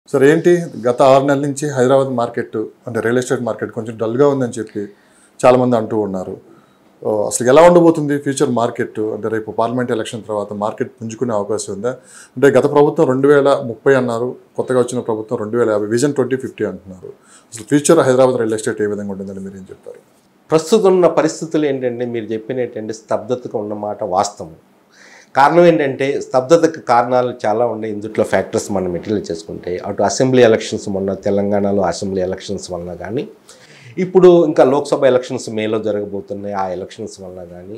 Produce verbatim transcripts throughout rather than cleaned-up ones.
Sir ఏంటి గత ఆరు నెలల నుంచి హైదరాబాద్ మార్కెట్ అంటే రియల్ ఎస్టేట్ మార్కెట్ కొంచెం డల్గా ఉందని చెప్పి చాలామంది అంటూ ఉన్నారు. అసలు ఎలా ఉండబోతుంది ఫ్యూచర్ మార్కెట్? అంటే రేపు పార్లమెంట్ ఎలక్షన్ తర్వాత మార్కెట్ పుంజుకునే అవకాశం ఉందా? అంటే గత ప్రభుత్వం రెండు వేల ముప్పై అన్నారు, కొత్తగా వచ్చిన ప్రభుత్వం రెండు వేల యాభై విజన్ ట్వంటీ ఫిఫ్టీ అంటున్నారు. అసలు ఫ్యూచర్ హైదరాబాద్ రియల్ ఎస్టేట్ ఏ విధంగా ఉంటుందని మీరు ఏం చెప్తారు? ప్రస్తుతం ఉన్న పరిస్థితులు ఏంటంటే మీరు చెప్పినటువంటి స్తబ్దతగా ఉన్నమాట వాస్తవం. కారణం ఏంటంటే స్తబ్దతకు కారణాలు చాలా ఉన్నాయి. ఇందుట్లో ఫ్యాక్టర్స్ మనం మెటీరియల్ చేసుకుంటే అటు అసెంబ్లీ ఎలక్షన్స్ మొన్న తెలంగాణలో అసెంబ్లీ ఎలక్షన్స్ వలన కానీ, ఇప్పుడు ఇంకా లోక్సభ ఎలక్షన్స్ మేలో జరగబోతున్నాయి, ఆ ఎలక్షన్స్ వలన కానీ,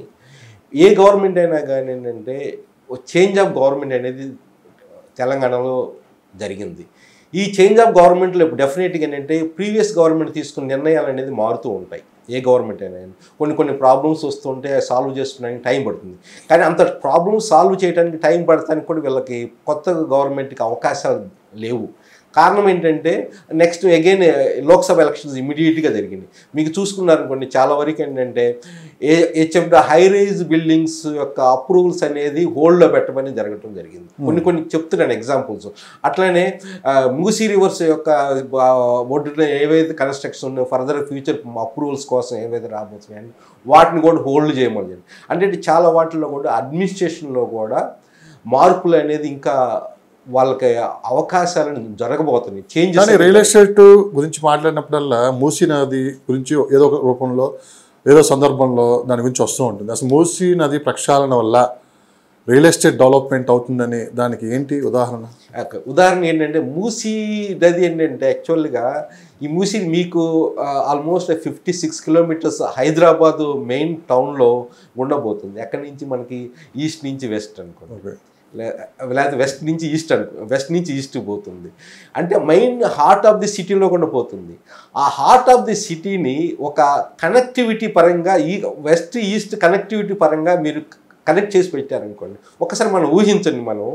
ఏ గవర్నమెంట్ అయినా కానీ ఏంటంటే చేంజ్ ఆఫ్ గవర్నమెంట్ అనేది తెలంగాణలో జరిగింది. ఈ చేంజ్ ఆఫ్ గవర్నమెంట్లో ఇప్పుడు డెఫినెట్గా ఏంటంటే ప్రీవియస్ గవర్నమెంట్ తీసుకున్న నిర్ణయాలు అనేది మారుతూ ఉంటాయి. ఏ గవర్నమెంట్ అయినా కొన్ని కొన్ని ప్రాబ్లమ్స్ వస్తుంటే సాల్వ్ చేసుకోవడానికి టైం పడుతుంది. కానీ అంత ప్రాబ్లమ్స్ సాల్వ్ చేయడానికి టైం పడటానికి కూడా వీళ్ళకి కొత్త గవర్నమెంట్కి అవకాశాలు లేవు. కారణం ఏంటంటే నెక్స్ట్ అగైన్ లోక్సభ ఎలక్షన్స్ ఇమీడియట్గా జరిగింది. మీకు చూసుకున్నారనుకోండి, చాలా వరకు ఏంటంటే ఏ హెచ్ఎఫ్ హై రైజ్ బిల్డింగ్స్ యొక్క అప్రూవల్స్ అనేది హోల్డ్లో పెట్టమని జరగటం జరిగింది. కొన్ని కొన్ని చెప్తున్నాను ఎగ్జాంపుల్స్. అట్లనే మూసీ రివర్స్ యొక్క ఒడ్డున ఏవైతే కన్స్ట్రక్షన్ ఉన్నాయో ఫర్దర్ ఫ్యూచర్ అప్రూవల్స్ కోసం ఏవైతే రాబోతున్నాయని వాటిని కూడా హోల్డ్ చేయమని. అంటే చాలా వాటిల్లో కూడా అడ్మినిస్ట్రేషన్లో కూడా మార్పులు అనేది ఇంకా వాళ్ళకి అవకాశాలను జరగబోతున్నాయి. చేంజ్ కానీ రియల్ ఎస్టేట్ గురించి మాట్లాడినప్పుడల్లా మూసీ నది గురించి ఏదో ఒక రూపంలో ఏదో సందర్భంలో దాని గురించి వస్తూ ఉంటుంది. అసలు మూసీ నది ప్రక్షాళన వల్ల రియల్ ఎస్టేట్ డెవలప్మెంట్ అవుతుందని దానికి ఏంటి ఉదాహరణ? ఉదాహరణ ఏంటంటే మూసీ నది ఏంటంటే యాక్చువల్గా ఈ మూసీ మీకు almost fifty six kilometers Hyderabad main టౌన్లో ఉండబోతుంది. అక్కడి నుంచి మనకి ఈస్ట్ నుంచి వెస్ట్ అనుకోండి, లేకపోతే వెస్ట్ నుంచి ఈస్ట్ అనుకో వెస్ట్ నుంచి ఈస్ట్ పోతుంది. అంటే మెయిన్ హార్ట్ ఆఫ్ ది సిటీలో కూడా పోతుంది. ఆ హార్ట్ ఆఫ్ ది సిటీని ఒక కనెక్టివిటీ పరంగా ఈ వెస్ట్ ఈస్ట్ కనెక్టివిటీ పరంగా మీరు కనెక్ట్ చేసి పెట్టారనుకోండి, ఒకసారి మనం ఊహించండి, మనం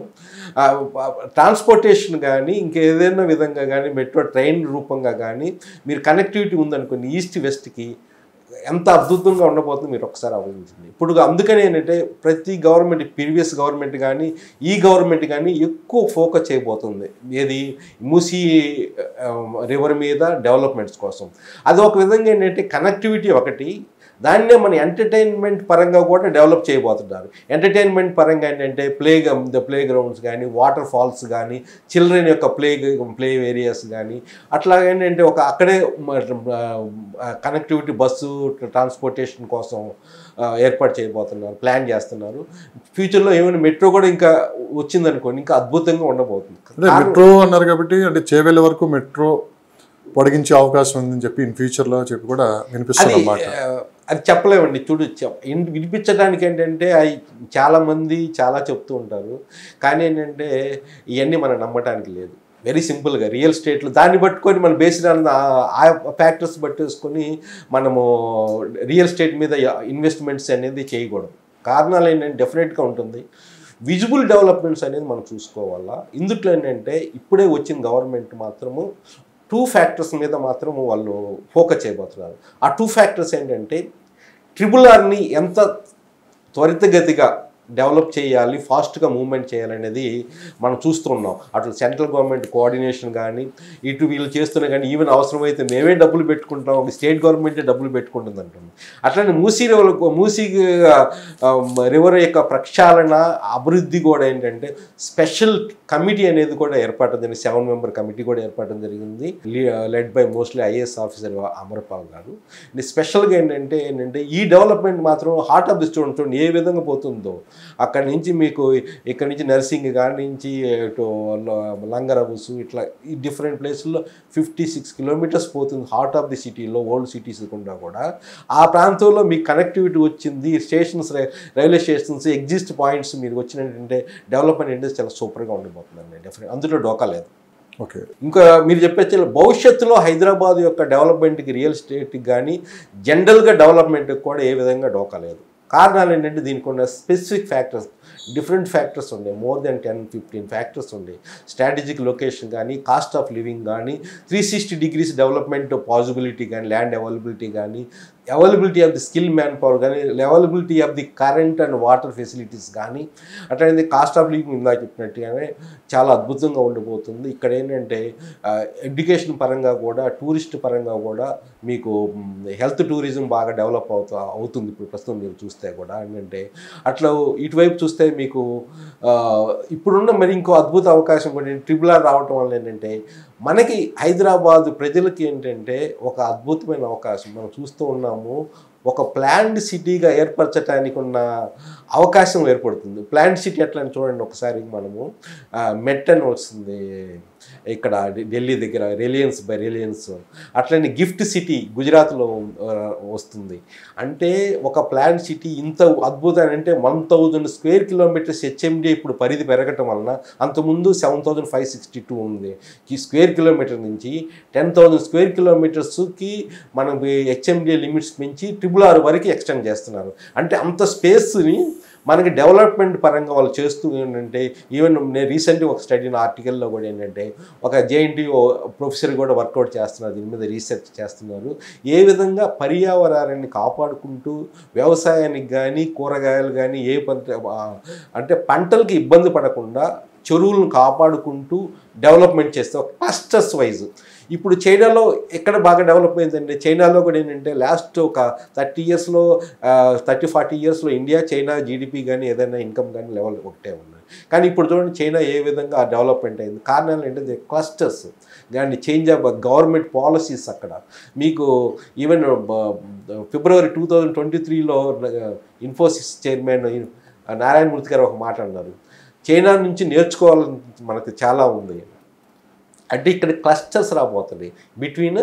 ట్రాన్స్పోర్టేషన్ కానీ ఇంకేదైనా విధంగా కానీ మెట్రో ట్రైన్ రూపంగా కానీ మీరు కనెక్టివిటీ ఉందనుకోండి ఈస్ట్ వెస్ట్కి, ఎంత అద్భుతంగా ఉండబోతుంది మీరు ఒకసారి ఆలోచించండి. ఇప్పుడు అందుకని ఏంటంటే ప్రతి గవర్నమెంట్, ప్రీవియస్ గవర్నమెంట్ కానీ ఈ గవర్నమెంట్ కానీ ఎక్కువ ఫోకస్ చేయబోతుంది ఏది మూసీ రివర్ మీద డెవలప్మెంట్స్ కోసం. అది ఒక విధంగా ఏంటంటే కనెక్టివిటీ ఒకటి, దాన్నే మన ఎంటర్టైన్మెంట్ పరంగా కూడా డెవలప్ చేయబోతున్నారు. ఎంటర్టైన్మెంట్ పరంగా ఏంటంటే ప్లే ద ప్లే గ్రౌండ్స్ కానీ, వాటర్ ఫాల్స్ కానీ, చిల్డ్రన్ యొక్క ప్లే ప్లే ఏరియాస్ కానీ, అట్లాగే ఏంటంటే ఒక అక్కడే కనెక్టివిటీ బస్సు ట్రాన్స్పోర్టేషన్ కోసం ఏర్పాటు చేయబోతున్నారు, ప్లాన్ చేస్తున్నారు. ఫ్యూచర్లో ఏమైనా మెట్రో కూడా ఇంకా వచ్చిందనుకోండి ఇంకా అద్భుతంగా ఉండబోతుంది. మెట్రో అన్నారు కాబట్టి అంటే చేవెళ్ళ వరకు మెట్రో పొడిగించే అవకాశం ఉందని చెప్పి ఇన్ ఫ్యూచర్లో చెప్పి కూడా వినిపిస్తుంది అన్నమాట. అది చెప్పలేమండి. చూడు, వినిపించడానికి ఏంటంటే అవి చాలామంది చాలా చెప్తూ ఉంటారు, కానీ ఏంటంటే ఇవన్నీ మనం నమ్మటానికి లేదు. వెరీ సింపుల్గా రియల్ ఎస్టేట్లో దాన్ని పట్టుకొని మనం బేస్డ్ ఆన్ ఆ ఫ్యాక్టర్స్ పట్టేసుకొని మనము రియల్ ఎస్టేట్ మీద ఇన్వెస్ట్మెంట్స్ అనేది చేయకూడదు. కారణాలు ఏంటంటే డెఫినెట్గా ఉంటుంది. విజిబుల్ డెవలప్మెంట్స్ అనేది మనం చూసుకోవాలా. ఇందుట్లో ఏంటంటే ఇప్పుడే వచ్చిన గవర్నమెంట్ మాత్రము టూ ఫ్యాక్టర్స్ మీద మాత్రం వాళ్ళు ఫోకస్ చేయబోతున్నారు. ఆ టూ ఫ్యాక్టర్స్ ఏంటంటే ట్రిపుల్ ఆర్ని ఎంత త్వరితగతిగా డెవలప్ చేయాలి, ఫాస్ట్గా మూవ్మెంట్ చేయాలనేది మనం చూస్తున్నాం. అటు సెంట్రల్ గవర్నమెంట్ కోఆర్డినేషన్ కానీ, ఇటు వీళ్ళు చేస్తున్నా కానీ, ఈవెన్ అవసరమైతే మేమే డబ్బులు పెట్టుకుంటాం, స్టేట్ గవర్నమెంటే డబ్బులు పెట్టుకుంటుంది అంటుంది. అట్లనే మూసీ రివర్ మూసీ రివర్ యొక్క ప్రక్షాళన అభివృద్ధి కూడా ఏంటంటే స్పెషల్ కమిటీ అనేది కూడా ఏర్పడింది. సెవెన్ మెంబర్ కమిటీ కూడా ఏర్పడడం జరిగింది, led by mostly IAS officer Amarpal గారు. స్పెషల్గా ఏంటంటే ఏంటంటే ఈ డెవలప్మెంట్ మాత్రం హార్ట్ ఆఫ్ ది స్టోన్ చూడండి ఏ విధంగా పోతుందో. అక్కడి నుంచి మీకు ఇక్కడ నుంచి నర్సింగ్ కాడి నుంచి ఇటు లంగరవుస్ ఇట్లా ఈ డిఫరెంట్ ప్లేసుల్లో ఫిఫ్టీ సిక్స్ కిలోమీటర్స్ పోతుంది హార్ట్ ఆఫ్ ది సిటీలో, ఓల్డ్ సిటీస్ కూడా కూడా ఆ ప్రాంతంలో మీకు కనెక్టివిటీ వచ్చింది. Stations, railway stations, exist points మీరు వచ్చినట్టుంటే డెవలప్మెంట్ ఇండస్ట్రీ చాలా సూపర్గా ఉండిపోతుందండి. డెఫినెట్ అందులో డోకా లేదు. ఓకే, ఇంకా మీరు చెప్పే భవిష్యత్తులో హైదరాబాద్ యొక్క డెవలప్మెంట్కి, రియల్ ఎస్టేట్కి కానీ జనరల్గా డెవలప్మెంట్కి కూడా ఏ విధంగా డోకా లేదు. కారణాలు ఏంటంటే దీనికి ఉన్న స్పెసిఫిక్ ఫ్యాక్టర్స్, డిఫరెంట్ ఫ్యాక్టర్స్ ఉన్నాయి, more than ten fifteen factors ఉన్నాయి. స్ట్రాటజిక్ లొకేషన్ కానీ, కాస్ట్ ఆఫ్ లివింగ్ కానీ, three sixty degrees development possibility కానీ, ల్యాండ్ అవైలబిలిటీ కానీ, availability of the skill man power కానీ, availability of the current and water facilities కానీ, అట్లనే cost of living ఇందా చెప్పినట్టుగానే చాలా అద్భుతంగా ఉండిపోతుంది. ఇక్కడ ఏంటంటే ఎడ్యుకేషన్ పరంగా కూడా, టూరిస్ట్ పరంగా కూడా మీకు హెల్త్ టూరిజం బాగా డెవలప్ అవుతా అవుతుంది ఇప్పుడు ప్రస్తుతం మీరు చూస్తే కూడా. ఏంటంటే అట్లా ఇటువైపు చూస్తే మీకు ఇప్పుడున్న మరి ఇంకో అద్భుత అవకాశం కూడా ట్రిపుల్ ఆర్ రావటం వల్ల ఏంటంటే మనకి హైదరాబాద్ ప్రజలకి ఏంటంటే ఒక అద్భుతమైన అవకాశం మనం చూస్తూ ఉన్నాము. ఒక ప్లాన్డ్ సిటీగా ఏర్పరచడానికి ఉన్న అవకాశం ఏర్పడుతుంది. ప్లాన్డ్ సిటీ ఎట్లా అని చూడండి ఒకసారి. మనము మెట్ అని వస్తుంది ఇక్కడ ఢిల్లీ దగ్గర, రిలయన్స్ బై రిలయన్స్. అట్లనే గిఫ్ట్ సిటీ గుజరాత్లో వస్తుంది. అంటే ఒక ప్లాన్డ్ సిటీ ఇంత అద్భుతం అంటే one thousand square kilometers HMD ఇప్పుడు పరిధి పెరగటం వలన, అంతకుముందు seven thousand five sixty two ఉంది ఈ స్క్వేర్ కిలోమీటర్ నుంచి టెన్ థౌజండ్ స్క్వేర్ కిలోమీటర్స్కి మనం హెచ్ఎండి లిమిట్స్ పెంచి ట్రిపుల్ ఆర్ వరకు ఎక్స్టెండ్ చేస్తున్నారు. అంటే అంత స్పేస్ని మనకి డెవలప్మెంట్ పరంగా వాళ్ళు చేస్తూ ఏంటంటే, ఈవెన్ నేను రీసెంట్గా ఒక స్టడీ ఆర్టికల్లో కూడా ఏంటంటే ఒక జేఎన్టీయూ ప్రొఫెసర్ కూడా వర్కౌట్ చేస్తున్నారు, దీని మీద రీసెర్చ్ చేస్తున్నారు. ఏ విధంగా పర్యావరణాన్ని కాపాడుకుంటూ వ్యవసాయానికి కానీ, కూరగాయలు కానీ, ఏ పంట అంటే పంటలకి ఇబ్బంది పడకుండా చెరువులను కాపాడుకుంటూ డెవలప్మెంట్ చేస్తే ఒక క్లస్టర్స్ వైజ్. ఇప్పుడు చైనాలో ఎక్కడ బాగా డెవలప్ అయిందంటే, చైనాలో కూడా ఏంటంటే లాస్ట్ ఒక థర్టీ ఇయర్స్లో థర్టీ ఫార్టీ ఇయర్స్లో ఇండియా చైనా జీడిపి కానీ ఏదైనా ఇన్కమ్ కానీ లెవెల్ ఒకటే ఉన్నాయి. కానీ ఇప్పుడు చూడండి చైనా ఏ విధంగా డెవలప్మెంట్ అయింది. కారణాలు ఏంటంటే క్లస్టర్స్, దాన్ని చేంజ్ ఆఫ్ గవర్నమెంట్ పాలసీస్. అక్కడ మీకు even February two thousand twenty త్రీలో ఇన్ఫోసిస్ చైర్మన్ నారాయణ మూర్తి గారు ఒక మాట అన్నారు, చైనా నుంచి నేర్చుకోవాలని మనకు చాలా ఉంది. అంటే ఇక్కడ క్లస్టర్స్ రాబోతుంది between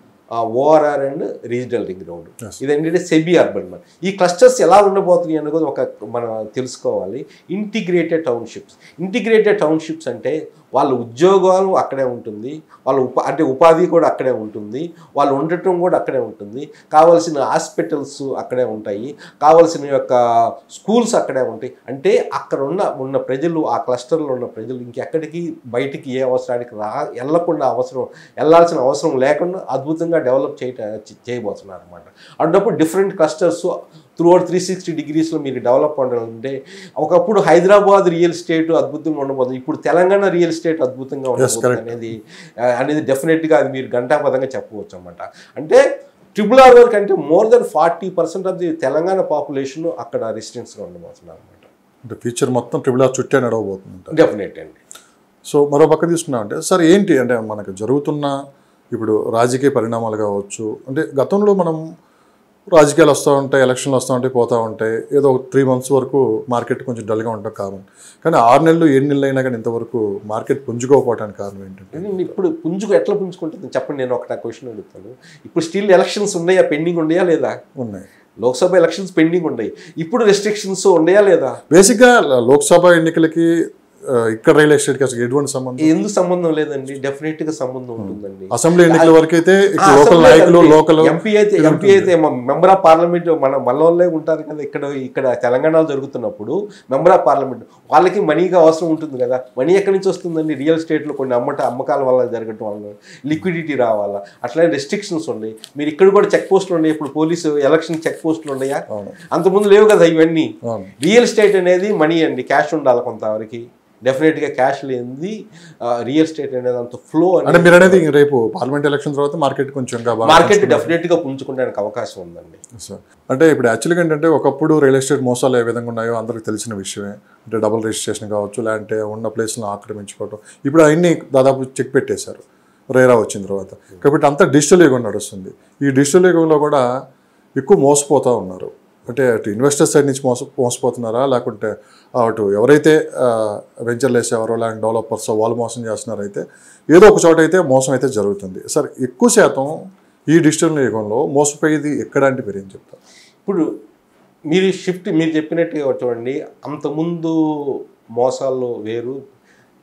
ORR and regional ring road. ఇదేంటంటే సెమీ అర్బన్. మన ఈ క్లస్టర్స్ ఎలా ఉండబోతున్నాయి అనేది ఒక మనం తెలుసుకోవాలి. Integrated townships. ఇంటిగ్రేటెడ్ టౌన్షిప్స్ అంటే వాళ్ళ ఉద్యోగాలు అక్కడే ఉంటుంది, వాళ్ళ ఉపా అంటే ఉపాధి కూడా అక్కడే ఉంటుంది, వాళ్ళు ఉండటం కూడా అక్కడే ఉంటుంది, కావాల్సిన హాస్పిటల్స్ అక్కడే ఉంటాయి, కావాల్సిన యొక్క స్కూల్స్ అక్కడే ఉంటాయి. అంటే అక్కడ ఉన్న ఉన్న ప్రజలు, ఆ క్లస్టర్లో ఉన్న ప్రజలు ఇంకెక్కడికి బయటికి ఏ అవసరానికి రా వెళ్ళకుండా అవసరం వెళ్ళాల్సిన అవసరం లేకుండా అద్భుతంగా డెవలప్ చేయ చేయబోతున్నారు అనమాట. అన్నప్పుడు different clusters throughout three sixty డిగ్రీస్లో మీకు డెవలప్ ఉండాలంటే, ఒకప్పుడు హైదరాబాద్ రియల్ ఎస్టేట్ అద్భుతంగా ఉండబోతుంది, ఇప్పుడు తెలంగాణ రియల్ ఎస్టేట్ అద్భుతంగా ఉండబోతుంది అనేది అనేది డెఫినెట్గా అది మీరు గంటాపదంగా చెప్పవచ్చు అనమాట. అంటే ట్రిపుల్ ఆర్ వరకు అంటే more than forty percent of the Telangana population అక్కడ రెసిడెన్స్గా ఉండబోతున్నారు అనమాట. అంటే ఫ్యూచర్ మొత్తం ట్రిపుల్ ఆర్ చుట్టే నడవబోతుంది డెఫినెట్ అండి. సో మరో పక్క తీసుకున్నాం అంటే సార్ ఏంటి అంటే మనకు జరుగుతున్న ఇప్పుడు రాజకీయ పరిణామాలు కావచ్చు, అంటే గతంలో మనం రాజకీయాలు వస్తూ ఉంటాయి, ఎలక్షన్లు వస్తూ ఉంటాయి, పోతూ ఉంటాయి, ఏదో ఒక త్రీ మంత్స్ వరకు మార్కెట్ కొంచెం డల్గా ఉంటాం కారణం. కానీ ఆరు నెలలు ఏడు నెలలు అయినా కానీ ఇంతవరకు మార్కెట్ పుంజుకోకపోవడానికి కారణం ఏంటంటే, ఇప్పుడు పుంజుకు ఎట్లా పుంజుకుంటుంది చెప్పండి. నేను ఒక క్వశ్చన్ అడుగుతాను. ఇప్పుడు స్టిల్ ఎలక్షన్స్ ఉన్నాయా, పెండింగ్ ఉన్నాయా లేదా? ఉన్నాయి. లోక్సభ ఎలక్షన్స్ పెండింగ్ ఉన్నాయి. ఇప్పుడు రెస్ట్రిక్షన్స్ ఉన్నాయా లేదా? బేసిక్గా లోక్సభ ఎన్నికలకి ఇక్కడ రియల్ ఎస్టేట్కి అసలు ఎటువంటి సంబంధం? ఎందుకు సంబంధం లేదండి, డెఫినెట్ గా సంబంధం ఉంటుందండి. అసెంబ్లీ ఎన్నికల వరకు అయితే లోకల్ నాయకులు, లోకల్ ఎంపీ అయితే ఎంపీ అయితే మెంబర్ ఆఫ్ పార్లమెంట్ మన మనోళ్ళే ఉంటారు కదా. ఇక్కడ ఇక్కడ తెలంగాణలో జరుగుతున్నప్పుడు మెంబర్ ఆఫ్ పార్లమెంట్ వాళ్ళకి మనీగా అవసరం ఉంటుంది కదా. మనీ ఎక్కడి నుంచి వస్తుందండి? రియల్ ఎస్టేట్లో కొన్ని అమ్మట అమ్మకాల వల్ల జరగటం వల్ల లిక్విడిటీ రావాలా, అట్లానే రెస్ట్రిక్షన్స్ ఉన్నాయి. మీరు ఇక్కడ కూడా చెక్ పోస్టులు ఉన్నాయి. ఇప్పుడు పోలీసు ఎలక్షన్ చెక్ పోస్టులు ఉన్నాయా? అంతకుముందు లేవు కదా ఇవన్నీ. రియల్ ఎస్టేట్ అనేది మనీ అండి, క్యాష్ ఉండాలి కొంతవరకు. డెఫినెట్గా క్యాష్ లేనిది రియల్ ఎస్టేట్ అనేది అంత ఫ్లో అంటే మీరు అనేది రేపు పార్లమెంట్ ఎలక్షన్ తర్వాత మార్కెట్ కొంచెం మార్కెట్ డెఫినెట్గా పుంజుకోవడానికి అవకాశం ఉందండి. అంటే ఇప్పుడు యాక్చువల్గా ఏంటంటే ఒకప్పుడు రియల్ ఎస్టేట్ మోసాలు ఏ విధంగా ఉన్నాయో అందరికి తెలిసిన విషయమే. అంటే డబుల్ రిజిస్ట్రేషన్ కావచ్చు, లేదంటే ఉన్న ప్లేస్లను ఆక్రమించుకోవటం, ఇప్పుడు అవన్నీ దాదాపు చెక్ పెట్టేశారు రేరా వచ్చిన తర్వాత. కాబట్టి అంతా డిజిటల్ యుగం నడుస్తుంది. ఈ డిజిటల్ యుగంలో కూడా ఎక్కువ మోసపోతూ ఉన్నారు. అంటే అటు ఇన్వెస్టర్ సైడ్ నుంచి మోస మోసపోతున్నారా, లేకుంటే అటు ఎవరైతే వెంచర్లు వేసేవారో లేదంటే డెవలపర్స్ వాళ్ళు మోసం చేస్తున్నారైతే ఏదో ఒక చోట అయితే మోసం అయితే జరుగుతుంది. సార్ ఎక్కువ శాతం ఈ డిజిటల్ యుగంలో మోసపోయేది ఎక్కడ అంటే మీరు ఏం చెప్తారు? ఇప్పుడు మీరు షిఫ్ట్ మీరు చెప్పినట్టుగా చూడండి, అంతకుముందు మోసాల్లో వేరు,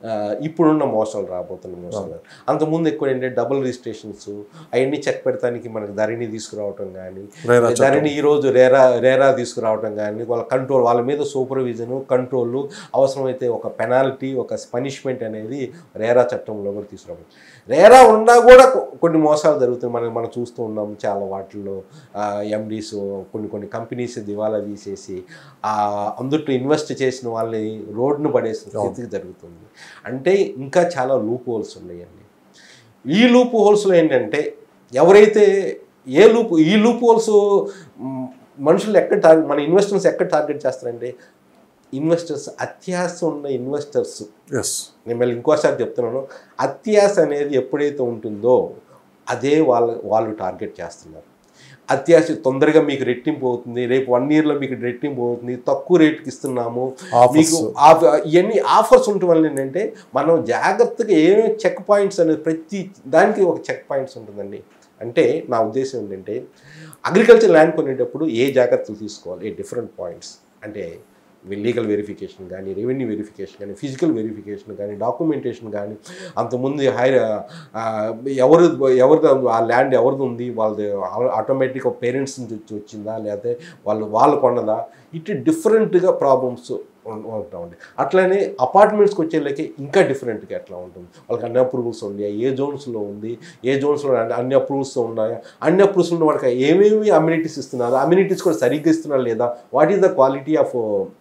ఇప్పుడున్న మోసాలు రాబోతున్న మోసాలు. అంతకుముందు ఎక్కువ ఏంటంటే డబుల్ రిజిస్ట్రేషన్స్ అవన్నీ చెక్ పెడతానికి మనకి ధరణి తీసుకురావటం కానీ, ధరణి ఈరోజు రేరా రేరా తీసుకురావటం కానీ, వాళ్ళ కంట్రోల్ వాళ్ళ మీద సూపర్విజను కంట్రోల్, అవసరమైతే ఒక పెనాల్టీ ఒక పనిష్మెంట్ అనేది రేరా చట్టంలో కూడా తీసుకురావడం. రేరా ఉన్నా కూడా కొన్ని మోసాలు జరుగుతాయి. మనం మనం చూస్తూ ఉన్నాం చాలా వాటిల్లో. ఎండీస్ కొన్ని కొన్ని కంపెనీస్ దివాలా తీసేసి అందుట్లో ఇన్వెస్ట్ చేసిన వాళ్ళని రోడ్డును పడేసిన స్థితికి జరుగుతుంది. అంటే ఇంకా చాలా లూప్ హోల్స్ ఉన్నాయండి. ఈ లూప్ హోల్స్లో ఏంటంటే ఎవరైతే ఏ లూప్ ఈ లూప్ హోల్స్ మనుషులు ఎక్కడ టార్గెట్ మన ఇన్వెస్టర్స్ ఎక్కడ టార్గెట్ చేస్తారంటే ఇన్వెస్టర్స్ అత్యాశ ఉన్న ఇన్వెస్టర్స్. నేను మళ్ళీ ఇంకోసారి చెప్తున్నాను, అత్యాశ అనేది ఎప్పుడైతే ఉంటుందో అదే వాళ్ళ వాళ్ళు టార్గెట్ చేస్తున్నారు. అత్యాశ తొందరగా మీకు రెట్టింపు అవుతుంది, రేపు వన్ ఇయర్లో మీకు రెట్టింపు అవుతుంది, తక్కువ రేటుకి ఇస్తున్నాము మీకు, ఇవన్నీ ఆఫర్స్ ఉండటం వల్ల ఏంటంటే మనం జాగ్రత్తగా ఏమేమి చెక్ పాయింట్స్ అనేది ప్రతి దానికి ఒక చెక్ పాయింట్స్ ఉంటుందండి. అంటే నా ఉద్దేశం ఏంటంటే అగ్రికల్చర్ ల్యాండ్ కొనేటప్పుడు ఏ జాగ్రత్తలు తీసుకోవాలి, ఏ డిఫరెంట్ పాయింట్స్ అంటే లీగల్ వెరిఫికేషన్ కానీ, రెవెన్యూ వెరిఫికేషన్ కానీ, ఫిజికల్ వెరిఫికేషన్ కానీ, డాక్యుమెంటేషన్ కానీ, అంతకుముందు హై ఎవరు ఎవరిది ఆ ల్యాండ్ ఎవరిది ఉంది, వాళ్ళది ఆటోమేటిక్గా పేరెంట్స్ నుంచి వచ్చి వచ్చిందా లేకపోతే వాళ్ళు వాళ్ళు కొన్నదా, ఇటు డిఫరెంట్గా ప్రాబ్లమ్స్ ఉంటామండి. అట్లనే అపార్ట్మెంట్స్కి వచ్చేళ్ళకి ఇంకా డిఫరెంట్గా ఎట్లా ఉంటుంది, వాళ్ళకి అన్ని అప్రూవల్స్ ఉన్నాయా, ఏ జోన్స్లో ఉంది, ఏ జోన్స్లో అన్ని అప్రూవల్స్ ఉన్నాయా, అన్ని అప్రూవల్స్ ఉన్న వాళ్ళకి ఏమేమి అమ్యూనిటీస్ ఇస్తున్నారు, అమ్యూనిటీస్ కూడా సరిగ్గా ఇస్తున్నారు లేదా, what is the quality of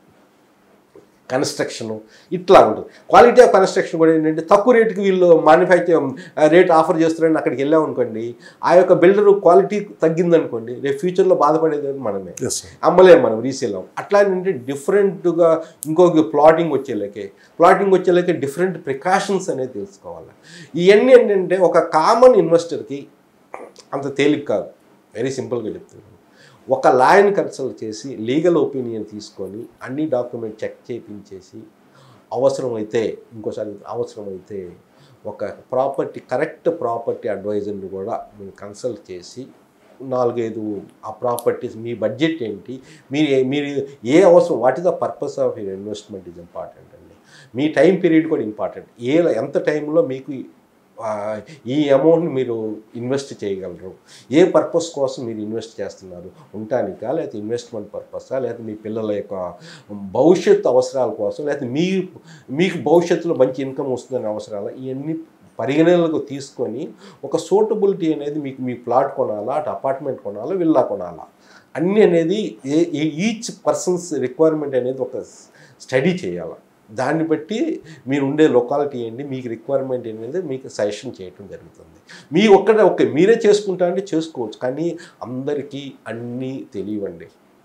construction, ఇట్లా ఉంటుంది. క్వాలిటీ ఆఫ్ కన్స్ట్రక్షన్ కూడా ఏంటంటే తక్కువ రేటుకి వీళ్ళు మ్యానుఫ్యాక్చర్ రేట్ ఆఫర్ చేస్తున్నారని అక్కడికి వెళ్ళామనుకోండి, ఆ యొక్క బిల్డర్ క్వాలిటీ తగ్గిందనుకోండి రేపు ఫ్యూచర్లో బాధపడేది మనమే, అమ్మలేము మనం, రీసేల్ అవ్వం. అట్లా ఏంటంటే డిఫరెంట్గా ఇంకొక ప్లాటింగ్ వచ్చేలాకే ప్లాటింగ్ వచ్చేలాకే డిఫరెంట్ ప్రికాషన్స్ అనేది తెలుసుకోవాలి. ఇవన్నీ ఏంటంటే ఒక కామన్ ఇన్వెస్టర్కి అంత తేలిక కాదు. వెరీ సింపుల్గా చెప్తున్నాను, ఒక లాయర్ని కన్సల్ట్ చేసి లీగల్ ఒపీనియన్ తీసుకొని అన్ని డాక్యుమెంట్ చెక్ చేయించేసి అవసరమైతే ఇంకోసారి అవసరమైతే ఒక ప్రాపర్టీ కరెక్ట్ ప్రాపర్టీ అడ్వైజర్ని కూడా మీరు కన్సల్ట్ చేసి నాలుగైదు ఆ ప్రాపర్టీస్ మీ బడ్జెట్ ఏంటి, మీరు మీరు ఏ అవసరం, what is the purpose of your investment is important అండి. మీ టైం పీరియడ్ కూడా ఇంపార్టెంట్. ఏ ఎంత టైంలో మీకు ఈ అమౌంట్ని మీరు ఇన్వెస్ట్ చేయగలరు, ఏ పర్పస్ కోసం మీరు ఇన్వెస్ట్ చేస్తున్నారు, ఉండటానికా లేకపోతే ఇన్వెస్ట్మెంట్ పర్పసా లేకపోతే మీ పిల్లల యొక్క భవిష్యత్తు అవసరాల కోసం లేకపోతే మీ మీకు భవిష్యత్తులో మంచి ఇన్కమ్ వస్తుందనే అవసరాలు, ఇవన్నీ పరిగణనలకు తీసుకొని ఒక సూటబిలిటీ అనేది మీకు మీ ప్లాట్ కొనాలా, అటు అపార్ట్మెంట్ కొనాలా, విల్లా కొనాలా, అన్నీ అనేది ఏ ఈచ్ పర్సన్స్ రిక్వైర్మెంట్ అనేది ఒక స్టడీ చేయాలి. దాన్ని బట్టి మీరు ఉండే లొకాలిటీ ఏంటి, మీకు రిక్వైర్మెంట్ అనేది మీకు సజెషన్ చేయటం జరుగుతుంది. మీ ఒక్కడే ఒకే మీరే చేసుకుంటా అంటే చేసుకోవచ్చు, కానీ అందరికీ అన్నీ తెలియవండి.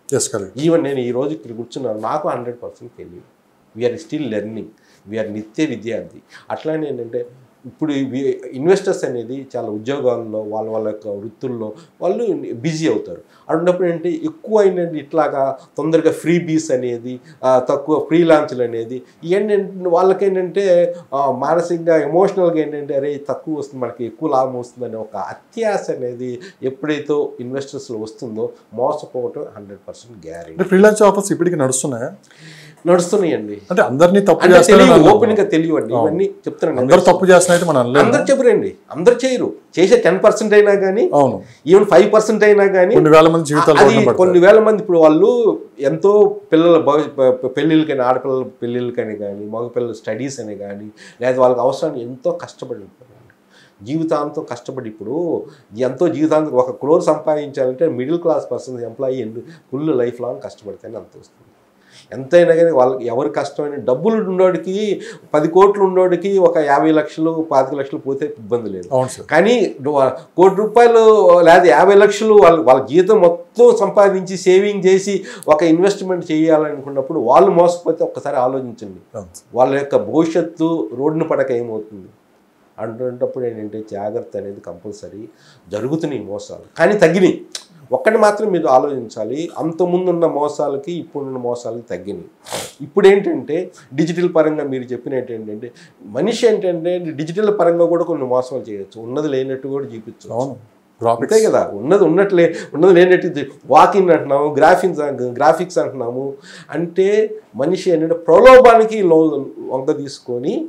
ఈవెన్ నేను ఈరోజు ఇక్కడ కూర్చున్నాను, నాకు హండ్రెడ్ పర్సెంట్ తెలియదు. వీఆర్ స్టిల్ లెర్నింగ్, వీఆర్ నిత్య విద్యార్థి. అట్లానే ఏంటంటే ఇప్పుడు ఇన్వెస్టర్స్ అనేది చాలా ఉద్యోగాల్లో వాళ్ళ వాళ్ళ యొక్క వృత్తుల్లో వాళ్ళు బిజీ అవుతారు. అన్నప్పుడు ఏంటంటే ఎక్కువ ఏంటంటే ఇట్లాగా తొందరగా ఫ్రీ బీస్ అనేది, తక్కువ ఫ్రీ లాంచ్లు అనేది, ఏంటంటే వాళ్ళకేంటంటే మానసికంగా ఎమోషనల్గా ఏంటంటే అరే తక్కువ వస్తుంది మనకి ఎక్కువ లాభం వస్తుందనే ఒక అత్యాశ అనేది ఎప్పుడైతే ఇన్వెస్టర్స్లో వస్తుందో మోసపోవటం hundred percent guarantee. Free launch offers ఇప్పటికి నడుస్తున్నాయా? నడుస్తున్నాయండి. అంటే అందరినీ తప్పు ఓపెన్ గా తెలియవండి, ఇవన్నీ చెప్తున్నాను. అందరూ తప్పు చేస్తున్నట్టు మనం అందరు చెప్పరండి, అందరు చేయరు. చేసే టెన్ పర్సెంట్ అయినా కానీ, ఈవెన్ ఫైవ్ పర్సెంట్ అయినా కానీ కొన్ని వేల మంది జీవితాలు కొన్ని వేల మంది ఇప్పుడు వాళ్ళు ఎంతో పిల్లల పెళ్ళిళ్ళకని, ఆడపిల్లల పెళ్ళిళ్ళకని కానీ, మగపిల్లల స్టడీస్ అని కానీ, లేదా వాళ్ళకి అవసరాన్ని ఎంతో కష్టపడి ఉంటారు. జీవితాంతం కష్టపడి ఇప్పుడు ఎంతో జీవితాంతం ఒక క్రోర్ సంపాదించాలంటే middle class person employee full life long కష్టపడితేనే అంత వస్తుంది. ఎంతైనా కానీ వాళ్ళకి ఎవరు కష్టమైన డబ్బులు ఉన్నోడికి, పది కోట్లు ఉన్నోడికి ఒక యాభై లక్షలు పాతిక లక్షలు పోతే ఇబ్బంది లేదు. కానీ కోటి రూపాయలు లేదా యాభై లక్షలు వాళ్ళు వాళ్ళ జీతం మొత్తం సంపాదించి సేవింగ్ చేసి ఒక ఇన్వెస్ట్మెంట్ చేయాలనుకున్నప్పుడు వాళ్ళు మోసపోతే ఒక్కసారి ఆలోచించండి, వాళ్ళ యొక్క భవిష్యత్తు రోడ్డును పడక ఏమవుతుంది. అంటున్నప్పుడు ఏంటంటే జాగ్రత్త అనేది కంపల్సరీ. జరుగుతున్నాయి మోసాలు, కానీ తగ్గినాయి. ఒక్కటి మాత్రం మీరు ఆలోచించాలి, అంతకుముందున్న మోసాలకి ఇప్పుడున్న మోసాలకి తగ్గినాయి. ఇప్పుడు ఏంటంటే డిజిటల్ పరంగా మీరు చెప్పినట్టు ఏంటంటే మనిషి ఏంటంటే డిజిటల్ పరంగా కూడా కొన్ని మోసాలు చేయొచ్చు, ఉన్నది లేనట్టు కూడా చూపించు. అంతే కదా, ఉన్నది ఉన్నట్లే ఉన్నది లేనట్టు వాకింగ్ అంటున్నాము, గ్రాఫిక్స్ గ్రాఫిక్స్ అంటున్నాము. అంటే మనిషి ఏంటంటే ప్రలోభానికి లో వంక తీసుకొని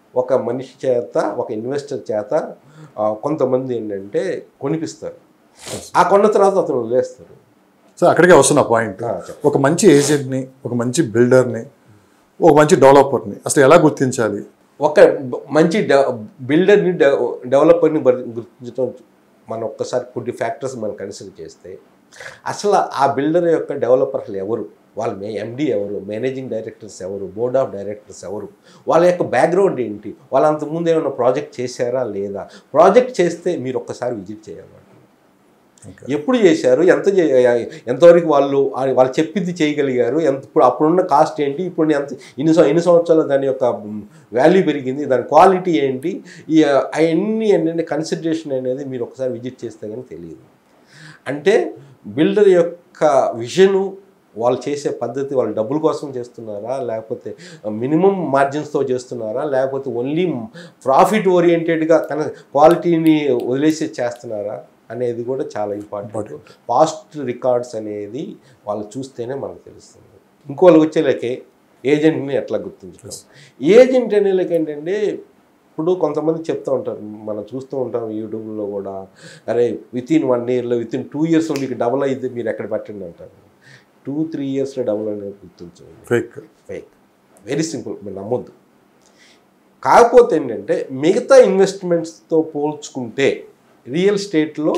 ఒక మనిషి చేత ఒక ఇన్వెస్టర్ చేత కొంతమంది ఏంటంటే కొనిపిస్తారు. ఆ కొన్న తర్వాత అతను వదిలేస్తారు. సో అక్కడికే వస్తున్న పాయింట్, ఒక మంచి ఏజెంట్ని, ఒక మంచి బిల్డర్ని, ఒక మంచి డెవలపర్ని అసలు ఎలా గుర్తించాలి? ఒక మంచి డె బిల్డర్ని డె డెవలపర్ని గుర్తించడం మనం ఒక్కసారి కొన్ని ఫ్యాక్టర్స్ మనం కన్సిడర్ చేస్తే, అసలు ఆ బిల్డర్ యొక్క డెవలపర్లు ఎవరు, వాళ్ళ మే ఎండి ఎవరు, మేనేజింగ్ డైరెక్టర్స్ ఎవరు, బోర్డ్ ఆఫ్ డైరెక్టర్స్ ఎవరు, వాళ్ళ యొక్క బ్యాక్గ్రౌండ్ ఏంటి, వాళ్ళు అంతకుముందు ఏమైనా ప్రాజెక్ట్ చేశారా లేదా, ప్రాజెక్ట్ చేస్తే మీరు ఒక్కసారి విజిట్ చేయాలి. ఎప్పుడు చేశారు, ఎంత ఎంతవరకు వాళ్ళు వాళ్ళు చెప్పింది చేయగలిగారు, ఎంత ఇప్పుడు అప్పుడున్న కాస్ట్ ఏంటి, ఇప్పుడు ఎంత ఇన్ని ఎన్ని సంవత్సరాలు దాని యొక్క వాల్యూ పెరిగింది, దాని క్వాలిటీ ఏంటి, ఈ అవన్నీ ఏంటంటే కన్సిడరేషన్ అనేది మీరు ఒకసారి విజిట్ చేస్తే కానీ తెలియదు. అంటే బిల్డర్ యొక్క విజను, వాళ్ళు చేసే పద్ధతి, వాళ్ళు డబ్బుల కోసం చేస్తున్నారా, లేకపోతే మినిమం మార్జిన్స్తో చేస్తున్నారా, లేకపోతే ఓన్లీ ప్రాఫిట్ ఓరియంటెడ్గా తన క్వాలిటీని వదిలేసి చేస్తున్నారా అనేది కూడా చాలా ఇంపార్టెంట్. పాస్ట్ రికార్డ్స్ అనేది వాళ్ళు చూస్తేనే మనకు తెలుస్తుంది. ఇంకోళ్ళకి వచ్చేలాకే ఏజెంట్ని ఎట్లా గుర్తించడం. ఏజెంట్ అనేలాకి ఏంటంటే ఇప్పుడు కొంతమంది చెప్తూ ఉంటారు, మనం చూస్తూ ఉంటాం యూట్యూబ్లో కూడా, అరే విత్ ఇన్ వన్ ఇయర్లో విత్ ఇన్ టూ ఇయర్స్లో మీకు డబుల్ అయితే మీరు ఎక్కడ పెట్టండి అంటారు. టూ త్రీ ఇయర్స్లో డబుల్ అనేది గుర్తించండి, ఫేక్ ఫేక్ వెరీ సింపుల్, మీరు నమ్మొద్దు. కాకపోతే ఏంటంటే మిగతా ఇన్వెస్ట్మెంట్స్తో పోల్చుకుంటే రియల్ ఎస్టేట్లో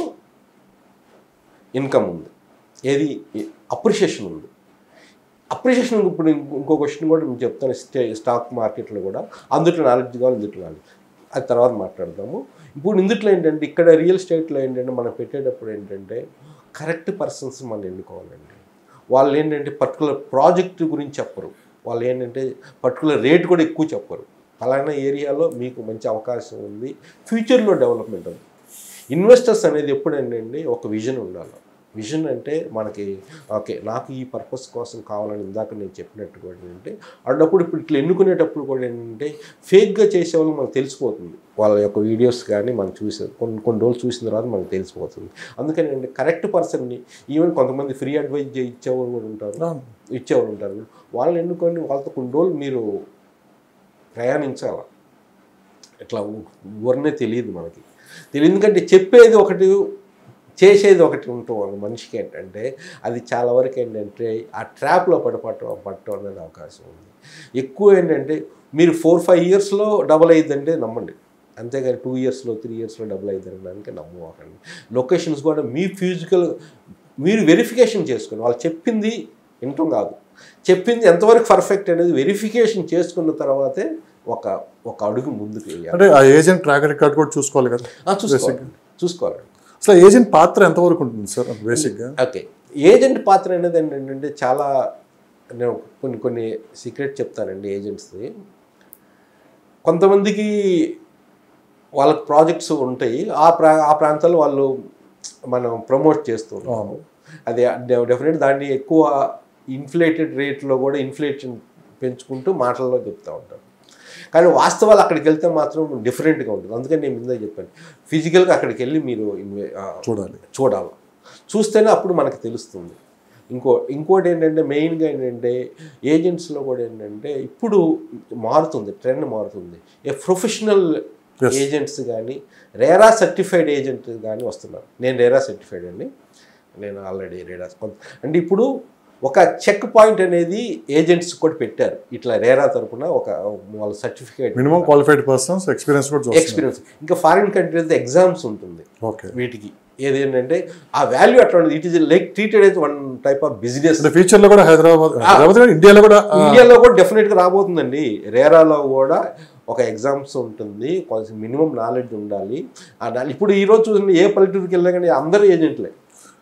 ఇన్కమ్ ఉంది, ఏది అప్రిషియేషన్ ఉంది. అప్రిషియేషన్ ఇప్పుడు ఇంకో క్వశ్చన్ కూడా నేను చెప్తాను, స్టే స్టాక్ మార్కెట్లో కూడా అందుట్లో నాలెడ్జ్ కావాలి, ఇందుట్లో నాలెడ్జ్, అది తర్వాత మాట్లాడదాము. ఇప్పుడు ఇందుట్లో ఏంటంటే ఇక్కడ రియల్ ఎస్టేట్లో ఏంటంటే మనం పెట్టేటప్పుడు ఏంటంటే కరెక్ట్ పర్సన్స్ మనం ఎన్నుకోవాలండి. వాళ్ళు ఏంటంటే పర్టికులర్ ప్రాజెక్ట్ గురించి చెప్పరు, వాళ్ళు ఏంటంటే పర్టికులర్ రేట్ కూడా ఎక్కువ చెప్పరు. ఫలానా ఏరియాలో మీకు మంచి అవకాశం ఉంది, ఫ్యూచర్లో డెవలప్మెంట్ ఉంది. ఇన్వెస్టర్స్ అనేది ఎప్పుడు ఏంటంటే ఒక విజన్ ఉండాలి. విజన్ అంటే మనకి ఓకే నాకు ఈ పర్పస్ కోసం కావాలని ఇందాక నేను చెప్పినట్టు కూడా ఏంటంటే అన్నప్పుడు ఇప్పుడు ఇట్లా ఎన్నుకునేటప్పుడు కూడా ఏంటంటే ఫేక్గా చేసేవాళ్ళు మనకు తెలిసిపోతుంది. వాళ్ళ యొక్క వీడియోస్ కానీ మనం చూసే కొన్ని కొన్ని రోజులు చూసిన తర్వాత మనకు తెలిసిపోతుంది. అందుకని అంటే కరెక్ట్ పర్సన్ని, ఈవెన్ కొంతమంది ఫ్రీ అడ్వైజ్ ఇచ్చేవాళ్ళు కూడా ఉంటారు, ఇచ్చేవాళ్ళు ఉంటారు, వాళ్ళని ఎన్నుకొని వాళ్ళతో కొన్ని రోజులు మీరు ప్రయాణించాలి. ఇట్లా ఊరినే తెలియదు మనకి తెలియదు, ఎందుకంటే చెప్పేది ఒకటి చేసేది ఒకటి ఉంటుంది మనిషికి. ఏంటంటే అది చాలా వరకు ఏంటంటే ఆ ట్రాప్లో పడిపట్టడం పట్టడం అనేది అవకాశం ఉంది. ఎక్కువ ఏంటంటే మీరు ఫోర్ ఫైవ్ ఇయర్స్లో డబుల్ అయ్యిద్దంటే నమ్మండి, అంతేగాని టూ ఇయర్స్లో త్రీ ఇయర్స్లో డబుల్ అయ్యిద్దనడానికి నమ్మకండి. లొకేషన్స్ కూడా మీ ఫిజికల్ మీరు వెరిఫికేషన్ చేసుకుని, వాళ్ళు చెప్పింది వినటం కాదు, చెప్పింది ఎంతవరకు పర్ఫెక్ట్ అనేది వెరిఫికేషన్ చేసుకున్న తర్వాతే ఒక ఒక అడుగు ముందుకు వెళ్ళాలి. అంటే ఆ ఏజెంట్ ట్రాక్ రికార్డ్ కూడా చూసుకోవాలి కదా. చూసుకోవాలి చూసుకోవాలండి. అసలు ఏజెంట్ పాత్ర ఎంతవరకు ఉంటుంది సార్ బేసిక్గా? ఓకే, ఏజెంట్ పాత్ర అనేది ఏంటంటే చాలా, నేను కొన్ని కొన్ని సీక్రెట్ చెప్తానండి ఏజెంట్స్ది. కొంతమందికి వాళ్ళకి ప్రాజెక్ట్స్ ఉంటాయి, ఆ ప్రా ఆ ప్రాంతాల్లో వాళ్ళు మనం ప్రమోట్ చేస్తూ ఉంటాము. అది డెఫినెట్ దాన్ని ఎక్కువ ఇన్ఫ్లేటెడ్ రేట్లో కూడా ఇన్ఫ్లేషన్ పెంచుకుంటూ మాటల్లో చెప్తూ ఉంటారు. కానీ వాస్తవాలు అక్కడికి వెళ్తే మాత్రం డిఫరెంట్గా ఉంటుంది. అందుకని నేను ముందే చెప్పాను, ఫిజికల్గా అక్కడికి వెళ్ళి మీరు చూడాలి చూడాలి చూస్తేనే అప్పుడు మనకు తెలుస్తుంది. ఇంకో ఇంకోటి ఏంటంటే మెయిన్గా ఏంటంటే ఏజెంట్స్లో కూడా ఏంటంటే ఇప్పుడు మారుతుంది, ట్రెండ్ మారుతుంది. ఏ ప్రొఫెషనల్ ఏజెంట్స్ కానీ రేరా సర్టిఫైడ్ ఏజెంట్ కానీ వస్తున్నారు. నేను రేరా సర్టిఫైడ్ అండి, నేను ఆల్రెడీ రేరా అంటే ఇప్పుడు ఒక చెక్ పాయింట్ అనేది ఏజెంట్స్ కూడా పెట్టారు. ఇట్లా రేరా తరపున ఒక వాళ్ళ certificate, minimum qualified persons, experience కూడా ఎక్స్పీరియన్స్. ఇంకా ఫారిన్ కంట్రీస్ ఎగ్జామ్స్ ఉంటుంది వీటికి. ఏదేంటంటే ఆ వాల్యూ అట్లా ఉంటుంది. It is like treated as one type of business. ఫ్యూచర్లో కూడా హైదరాబాద్ ఇండియాలో కూడా ఇండియాలో కూడా డెఫినెట్గా రాబోతుందండి. రేరాలో కూడా ఒక ఎగ్జామ్స్ ఉంటుంది, కొంచెం మినిమం నాలెడ్జ్ ఉండాలి. ఇప్పుడు ఈరోజు చూడండి, ఏ పల్లెటూరుకి వెళ్ళినా కానీ అందరూ ఏజెంట్లే,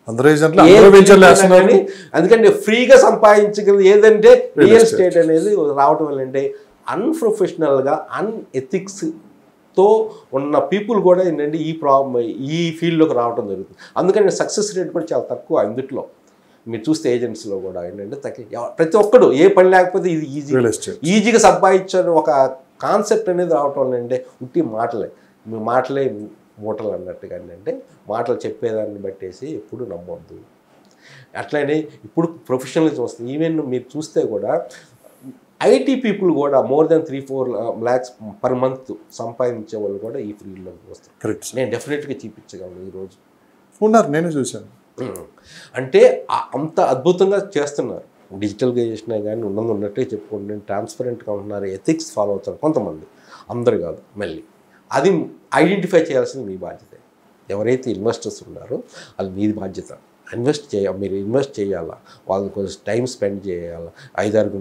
అందుకంటే ఫ్రీగా సంపాదించగలదు ఏదంటే రియల్ ఎస్టేట్ అనేది రావటం వల్ల. అంటే అన్ప్రొఫెషనల్గా అన్ ఎథిక్స్తో ఉన్న పీపుల్ కూడా ఏంటంటే ఈ ప్రాబ్లం ఈ ఫీల్డ్లోకి రావడం జరుగుతుంది. అందుకని సక్సెస్ రేట్ కూడా చాలా తక్కువ ఇందుట్లో. మీరు చూస్తే ఏజెంట్స్లో కూడా ఏంటంటే తక్కువ, ప్రతి ఒక్కడు ఏ పని లేకపోతే ఇది ఈజీ ఈజీగా సంపాదించని ఒక కాన్సెప్ట్ అనేది రావటం వల్ల అంటే ఉట్టి మాటలే మీ మాటలే మూటలు అన్నట్టుగా ఏంటంటే మాటలు చెప్పేదాన్ని బట్టేసి ఎప్పుడు నమ్మొద్దు. అట్లనే ఇప్పుడు ప్రొఫెషనలిజం వస్తుంది. ఈవెన్ మీరు చూస్తే కూడా ఐటీ పీపుల్ కూడా more than three four lakhs per month సంపాదించే వాళ్ళు కూడా ఈ ఫీల్డ్లోకి వస్తారు. కరెక్ట్. నేను డెఫినెట్గా చూపించగలను ఈరోజు. ఉన్నారు, నేనే చూశాను. అంటే అంత అద్భుతంగా చేస్తున్నారు. డిజిటల్గా చేసినా కానీ ఉన్నది ఉన్నట్టే చెప్పుకోండి, ట్రాన్స్పరెంట్గా ఉంటున్నారు, ఎథిక్స్ ఫాలో అవుతారు కొంతమంది, అందరు కాదు. మళ్ళీ అది ఐడెంటిఫై చేయాల్సింది మీ బాధ్యత. ఎవరైతే ఇన్వెస్టర్స్ ఉన్నారో అది మీ బాధ్యత. ఇన్వెస్ట్ చేయ మీరు ఇన్వెస్ట్ చేయాలా, వాళ్ళకి కొంచెం టైం స్పెండ్ చేయాలా, ఐదారు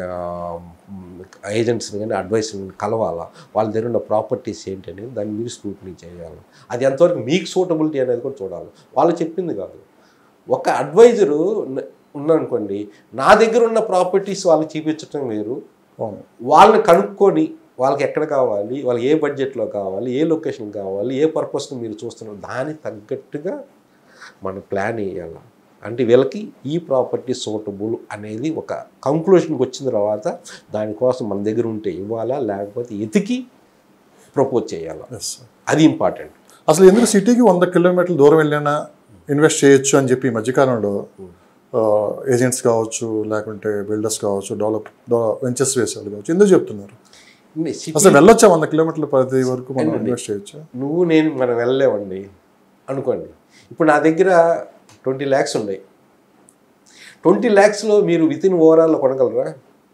ఏజెంట్స్ని కానీ అడ్వైస్ని కలవాలా, వాళ్ళ దగ్గర ఉన్న ప్రాపర్టీస్ ఏంటి అనేది దాన్ని మీరు స్క్రూటినీ చేయాలి. అది ఎంతవరకు మీకు సూటబిలిటీ అనేది కూడా చూడాలి. వాళ్ళు చెప్పింది కాదు. ఒక అడ్వైజరు ఉన్నారనుకోండి, నా దగ్గర ఉన్న ప్రాపర్టీస్ వాళ్ళకి చూపించడం వేరు, వాళ్ళని కనుక్కొని వాళ్ళకి ఎక్కడ కావాలి, వాళ్ళకి ఏ బడ్జెట్లో కావాలి, ఏ లొకేషన్ కావాలి, ఏ పర్పస్ని మీరు చూస్తున్నారు, దానికి తగ్గట్టుగా మన ప్లాన్ వేయాలి. అంటే వీళ్ళకి ఈ ప్రాపర్టీ సూటబుల్ అనేది ఒక కంక్లూషన్కి వచ్చిన తర్వాత దానికోసం మన దగ్గర ఉంటే ఇవ్వాలా, లేకపోతే ఎతికి ప్రపోజ్ చేయాలా, అది ఇంపార్టెంట్. అసలు ఎందుకు సిటీకి వంద కిలోమీటర్ల దూరం వెళ్ళినా ఇన్వెస్ట్ చేయొచ్చు అని చెప్పి ఈ మధ్యకాలంలో ఏజెంట్స్ కావచ్చు, లేకుంటే బిల్డర్స్ కావచ్చు, డెవలప్ వెంచర్స్ వేసేవాళ్ళు కావచ్చు, ఎందుకు చెప్తున్నారు? అసలు వెళ్ళొచ్చా వంద కిలోమీటర్ల పరిధి వరకు మనం ఇన్వెస్ట్ చేయొచ్చు? నువ్వు నేను మనం వెళ్ళలేమండి అనుకోండి. ఇప్పుడు నా దగ్గర ట్వంటీ ల్యాక్స్ ఉన్నాయి. ట్వంటీ ల్యాక్స్లో మీరు విత్ ఇన్ ఓవరాల్లో కొనగలరా?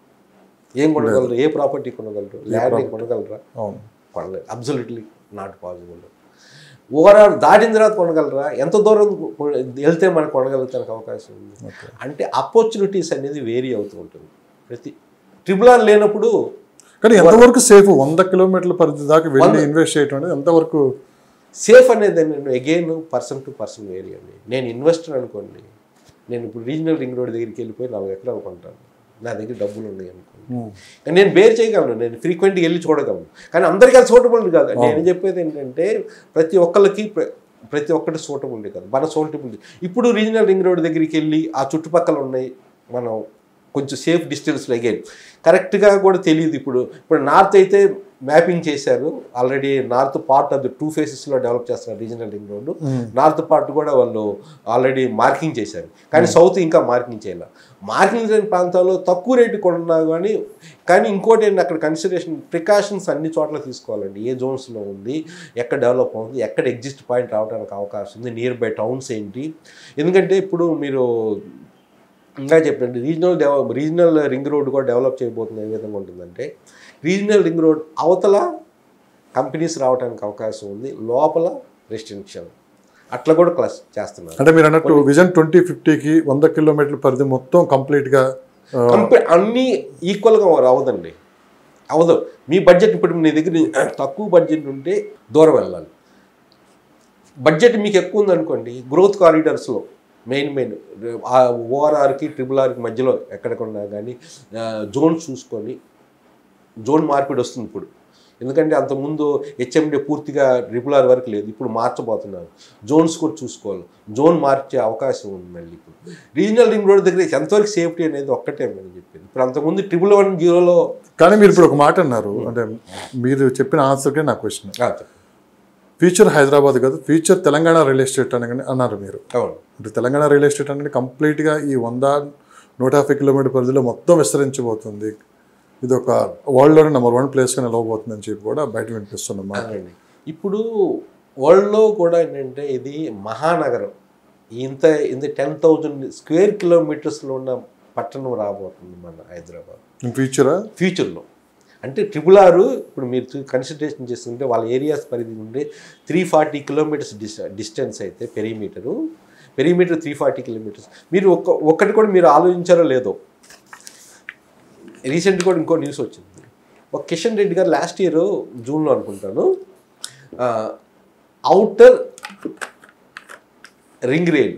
ఏం కొనగలరు? ఏ ప్రాపర్టీ కొనగలరు? ల్యాండ్ కొనగలరా? కొనలేదు. Absolutely not possible. ఓవరాల్ దాటిన తర్వాత కొనగలరా? ఎంత దూరం వెళ్తే మనకు కొనగలుగుతానికి అవకాశం ఉంది. అంటే ఆపర్చునిటీస్ అనేది వేరీ అవుతూ ఉంటుంది. ప్రతి ట్రిపుల్ ఆర్ లేనప్పుడు. కానీ ఎంతవరకు సేఫ్ వంద కిలోమీటర్ల పరిధి దాకా వెళ్ళి ఇన్వెస్ట్ చేయడం అనేది ఎంతవరకు సేఫ్ అనేది? నేను again person to person vary అండి. నేను ఇన్వెస్టర్ అనుకోండి, నేను ఇప్పుడు రీజనల్ రింగ్ రోడ్ దగ్గరికి వెళ్ళిపోయి నాలుగు ఎకరాలు కొంటాను, నా దగ్గర డబ్బులు ఉన్నాయి అనుకోండి, కానీ నేను బేర్ చేయగలను, నేను ఫ్రీక్వెంట్గా వెళ్ళి చూడగలను. కానీ అందరికీ అది సూటబుల్ కాదు. నేను చెప్పేది ఏంటంటే ప్రతి ఒక్కరికి ప్రతి ఒక్కటి సూటబుల్ కాదు, మన సూటబుల్. ఇప్పుడు రీజనల్ రింగ్ రోడ్ దగ్గరికి వెళ్ళి ఆ చుట్టుపక్కల ఉన్నాయి, మనం కొంచెం సేఫ్ డిస్టెన్స్లో అగైన్ కరెక్ట్గా కూడా తెలియదు. ఇప్పుడు ఇప్పుడు నార్త్ అయితే మ్యాపింగ్ చేశారు already, north part of the two ఫేసెస్లో డెవలప్ చేస్తున్నారు regional ring road. North part కూడా వాళ్ళు ఆల్రెడీ మార్కింగ్ చేశారు, కానీ సౌత్ ఇంకా మార్కింగ్ చేయాలి. మార్కింగ్ చేయని ప్రాంతాల్లో తక్కువ రేటు కొన్నా కానీ కానీ ఇంకోటి ఏంటి, అక్కడ కన్సిడరేషన్ ప్రికాషన్స్ అన్ని చోట్ల తీసుకోవాలండి. ఏ జోన్స్లో ఉంది, ఎక్కడ డెవలప్ అవుతుంది, ఎక్కడ ఎగ్జిస్ట్ పాయింట్ రావడానికి అవకాశం ఉంది, నియర్ బై టౌన్స్ ఏంటి. ఎందుకంటే ఇప్పుడు మీరు ఇంకా చెప్పండి, regional develop regional ring road కూడా డెవలప్ చేయబోతుంది. ఏ విధంగా ఉంటుందంటే రీజనల్ రింగ్ రోడ్ అవతల కంపెనీస్ రావడానికి అవకాశం ఉంది, లోపల రెస్ట్రిక్షన్ అట్లా కూడా క్లాస్ చేస్తున్నారు. అంటే మీరు అన్నట్టు విజన్ ట్వంటీ ఫిఫ్టీకి వంద కిలోమీటర్ల పరిధి మొత్తం కంప్లీట్గా అన్నీ ఈక్వల్గా అవదండి, అవదు. మీ బడ్జెట్ ఇప్పుడు మీ దగ్గర తక్కువ బడ్జెట్ ఉంటే దూరం వెళ్ళాలి. బడ్జెట్ మీకు ఎక్కువ ఉందనుకోండి, గ్రోత్ కారిడార్స్లో మెయిన్ మెయిన్ ఓఆర్ఆర్కి ట్రిపుల్ ఆర్కి మధ్యలో ఎక్కడికన్నా కానీ జోన్ చూసుకొని, జోన్ మార్పిడి వస్తుంది ఇప్పుడు. ఎందుకంటే అంతకుముందు హెచ్ఎండి పూర్తిగా ట్రిపుల్ ఆర్ వరకు లేదు, ఇప్పుడు మార్చబోతున్నారు. జోన్స్ కూడా చూసుకోవాలి, జోన్ మార్చే అవకాశం ఉంది. మళ్ళీ ఇప్పుడు రీజనల్ రింగ్ రోడ్ దగ్గర ఎంతవరకు సేఫ్టీ అనేది ఒక్కటే అని చెప్పింది. ఇప్పుడు అంతకుముందు ట్రిపుల్ వన్ జీరోలో. కానీ మీరు ఇప్పుడు ఒక మాట అన్నారు, అంటే మీరు చెప్పిన ఆన్సర్కే నా క్వశ్చన్. ఫ్యూచర్ హైదరాబాద్ కాదు, ఫ్యూచర్ తెలంగాణ రియల్ ఎస్టేట్ అని అన్నారు మీరు. అంటే తెలంగాణ రియల్ ఎస్టేట్ అనేది కంప్లీట్గా ఈ వంద నూట యాభై కిలోమీటర్ పరిధిలో మొత్తం విస్తరించబోతుంది. ఇది ఒక వరల్డ్లోనే నెంబర్ వన్ ప్లేస్గా నిలవబోతుంది అని చెప్పి కూడా బయట వినిపిస్తున్నాం. ఇప్పుడు వరల్డ్లో కూడా ఏంటంటే ఇది మహానగరం, ఇంత ఇంత టెన్ థౌజండ్ స్క్వేర్ కిలోమీటర్స్లో ఉన్న పట్టణం రాబోతుంది మన హైదరాబాద్ ఫ్యూచరా ఫ్యూచర్లో. అంటే ట్రిపుల్ ఆరు ఇప్పుడు మీరు కన్సిడరేషన్ చేస్తుంటే వాళ్ళ ఏరియాస్ పరిధి ఉండే three forty kilometers dis distance అయితే perimeter perimeter three forty kilometers. మీరు ఒక్క ఒక్కటి కూడా మీరు ఆలోచించారో లేదో, రీసెంట్ కూడా ఇంకో న్యూస్ వచ్చింది. ఒక కిషన్ రెడ్డి గారు లాస్ట్ ఇయర్ జూన్లో అనుకుంటాను, అవుటర్ రింగ్ రైల్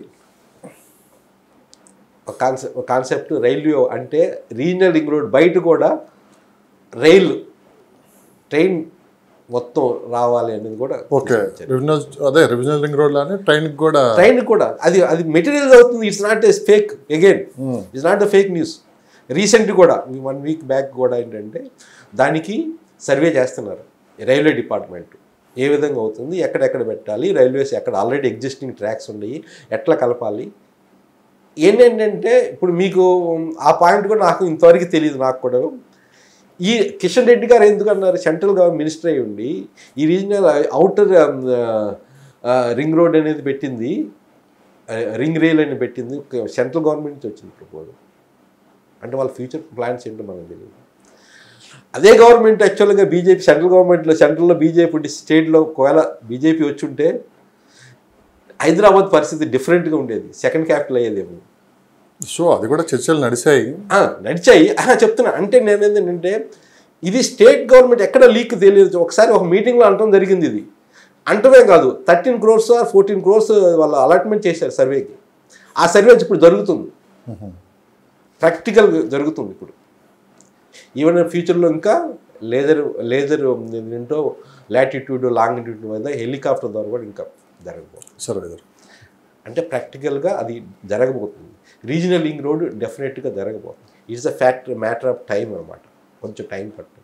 ఒక కాన్సెప్ట్ కాన్సెప్ట్ రైల్వే అంటే రీజనల్ రింగ్ రోడ్ బయట కూడా రైల్ ట్రైన్ మొత్తం రావాలి అనేది కూడా. ఓకే, అదే రీజనల్ రింగ్ రోడ్ లానే ట్రైన్ కూడా ట్రైన్ కూడా అది అది మెటీరియల్ అవుతుంది. It's not a fake, again it's not a fake news. Recent కూడా వన్ వీక్ బ్యాక్ కూడా ఏంటంటే దానికి సర్వే చేస్తున్నారు రైల్వే డిపార్ట్మెంట్, ఏ విధంగా అవుతుంది, ఎక్కడెక్కడ పెట్టాలి, రైల్వేస్ ఎక్కడ ఆల్రెడీ ఎగ్జిస్టింగ్ ట్రాక్స్ ఉన్నాయి, ఎట్లా కలపాలి. ఏంటంటే ఇప్పుడు మీకు ఆ పాయింట్ కూడా నాకు ఇంతవరకు తెలియదు. నాకు కూడా ఈ కిషన్ రెడ్డి గారు ఎందుకన్నారు సెంట్రల్ గవర్నమెంట్ మినిస్టర్ అయ్యి ఉండి ఈ రీజనల్ అవుటర్ రింగ్ రోడ్ అనేది పెట్టింది, రింగ్ రైల్ అని పెట్టింది సెంట్రల్ గవర్నమెంట్ నుంచి వచ్చింది ప్రపోజల్. అంటే వాళ్ళ ఫ్యూచర్ ప్లాన్స్ ఏంటో మనకు తెలియదు. అదే గవర్నమెంట్ యాక్చువల్గా బీజేపీ సెంట్రల్ గవర్నమెంట్లో సెంట్రల్లో బీజేపీ ఉండి స్టేట్లో ఒకవేళ బీజేపీ వచ్చి ఉంటే హైదరాబాద్ పరిస్థితి డిఫరెంట్గా ఉండేది, సెకండ్ క్యాపిటల్ అయ్యేదేమో. సో అది కూడా చర్చలు నడిచాయి నడిచాయి చెప్తున్నా. అంటే నేను ఏంటంటే ఇది స్టేట్ గవర్నమెంట్ ఎక్కడ లీక్ తెలియదు. ఒకసారి ఒక మీటింగ్లో అనటం జరిగింది. ఇది అంటమే కాదు, thirteen crores or fourteen crores వాళ్ళు అలాట్మెంట్ చేశారు సర్వేకి. ఆ సర్వే ఇప్పుడు జరుగుతుంది, ప్రాక్టికల్ జరుగుతుంది ఇప్పుడు. ఈవెన్ ఫ్యూచర్లో ఇంకా లేజర్ లేజర్ ఏంటో లాటిట్యూడ్ లాంగిట్యూడ్ మీద హెలికాప్టర్ ద్వారా కూడా ఇంకా జరగబోతుంది సర్వే. అంటే ప్రాక్టికల్గా అది జరగబోతుంది. రీజనల్ లింక్ రోడ్ డెఫినెట్గా జరగబోతుంది. It's a factor matter of time అనమాట, కొంచెం టైం పడుతుంది.